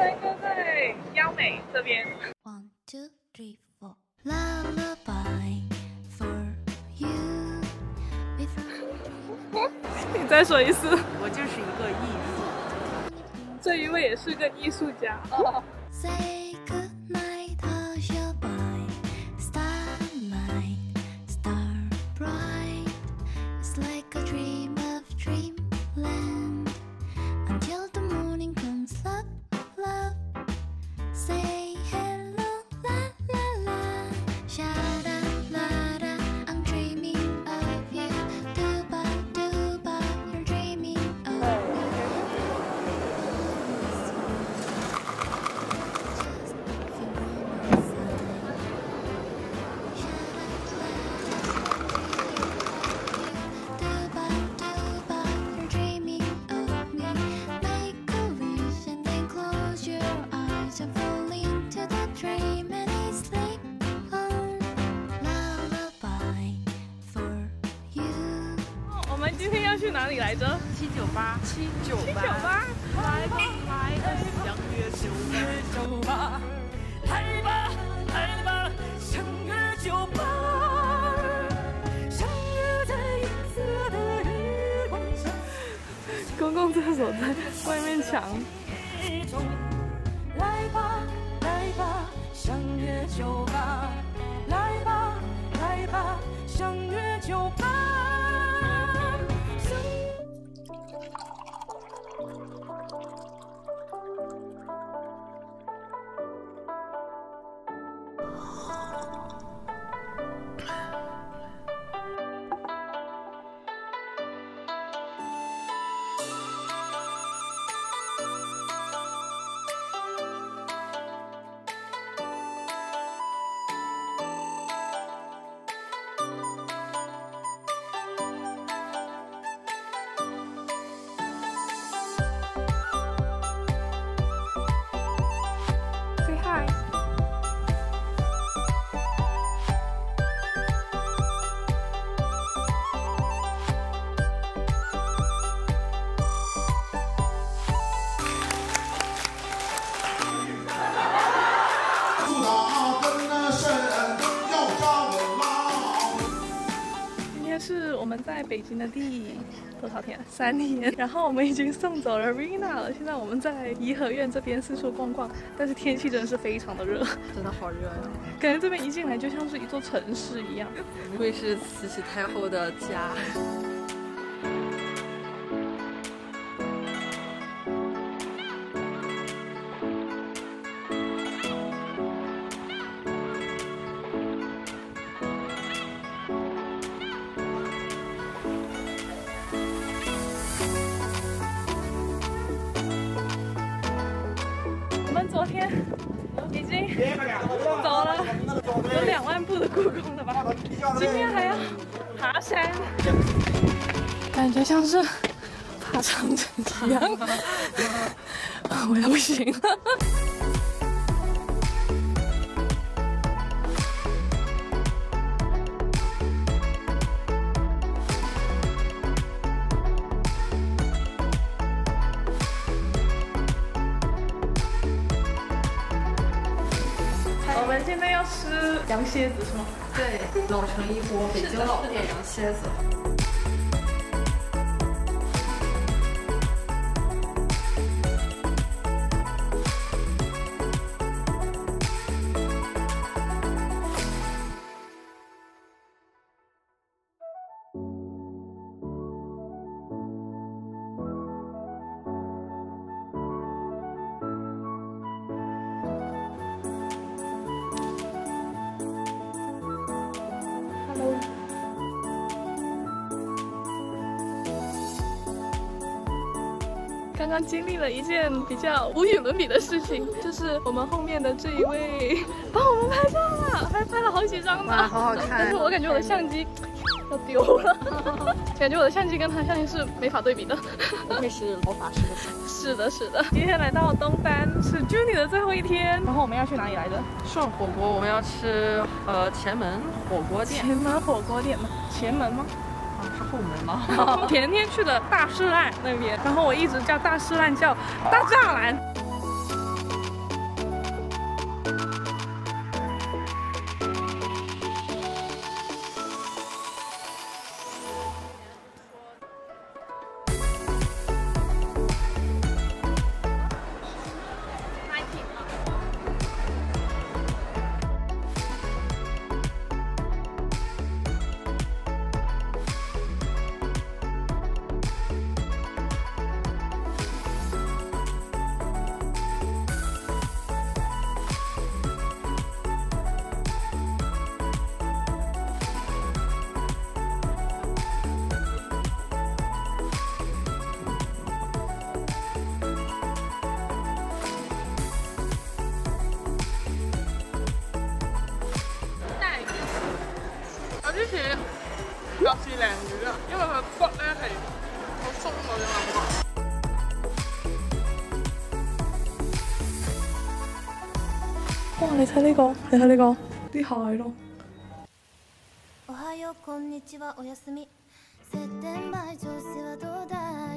三个在央美这边。 1, 2, 3, 4. Lullaby for you. 你再说一次。 我就是一个艺术。 这一位也是个艺术家。 Say goodnight, hush your bye. Starlight, star bright. It's like a dream of dreamland. Until the morning comes, love, love. Say hello, la la la. Sha da la da. I'm dreaming of you. Do ba do ba. You're dreaming of me. Just feel warm inside. Sha da la da. Do ba, you're dreaming of me. Make a wish and then close your eyes and fall into the dream and sleep on. Lullaby for you. 我们今天要去哪里来着 798，798，来吧来吧，相约酒吧，来吧来吧，相约酒吧，相约在银色的日光下。 公共厕所在外面抢。 来吧来吧，相约酒吧，来吧来吧，相约酒吧。 Say hi。 祝他跟神要加稳啦！ 今天是我们在北京的第多少天？3天。然后我们已经送走了 Rina 了，现在我们在颐和园这边四处逛逛，但是天气真的是非常的热， 真的好热呀！ 感觉这边一进来就像是一座城市一样。 不愧是慈禧太后的家。 我们昨天已经走了有2万步的故宫了吧？今天还要爬山，感觉像是爬长城一样，我要不行了。我们现在要吃羊蝎子是吗？ 对，老城一锅北京老店羊蝎子。 刚刚经历了一件比较无与伦比的事情，就是我们后面的这一位帮我们拍照了，还拍了好几张呢， 好好看。 但是我感觉我的相机要丢了，感觉我的相机跟他相机是没法对比的。 不愧是老法师的手。 是的，是的。今天来到东单是 Juni 的最后一天，然后我们要去哪里来着？ 涮火锅，我们要吃前门火锅店。 前门火锅店吗？前门吗？ 是后门吗？ 前天去的大栅栏那边，然后我一直叫大栅栏叫大栅栏。 較似鯪魚啊，因為佢骨咧係好鬆嗰種感覺。哇！你睇呢個，你睇呢個啲蟹咯。 おはようこんにちはおやすみ。設定前調子はどうだい